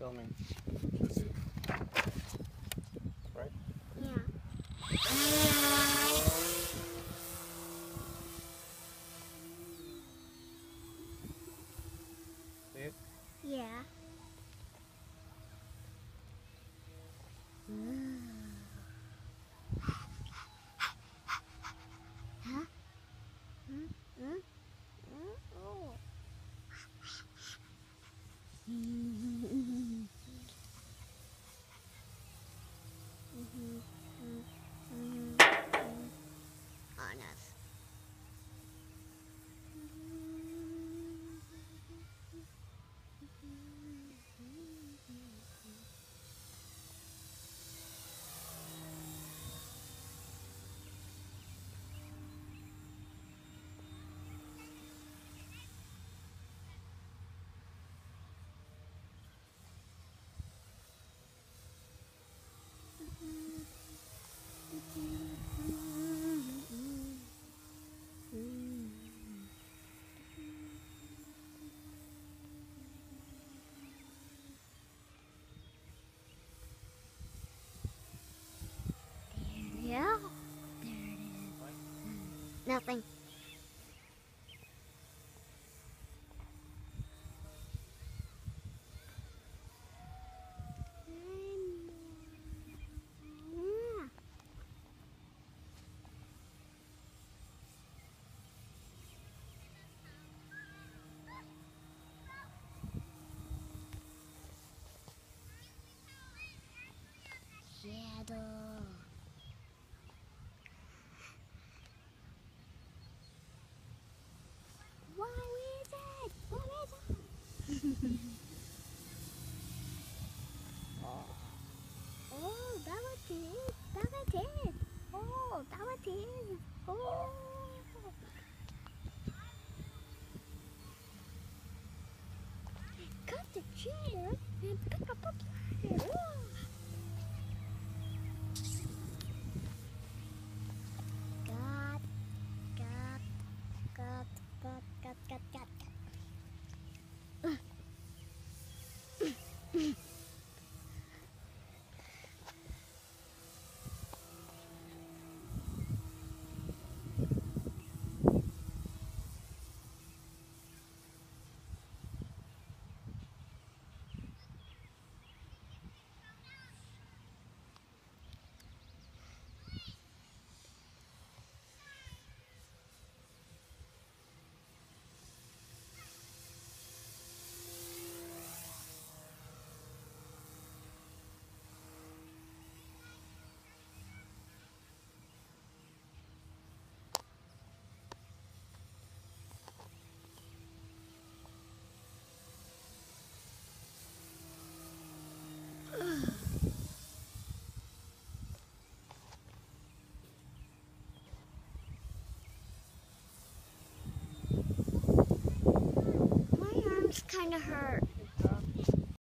filming. Right? Yeah. See it? Yeah. Huh? Oh. Honest. Yeah. There it is. Nothing. Shadow. What is it? What is it? Oh, that was it. That was it. Oh, that was it. Oh. Cut the chair and pick up a platter. Oh. Got, got, got, got, got, got, got. My arms kind of hurt.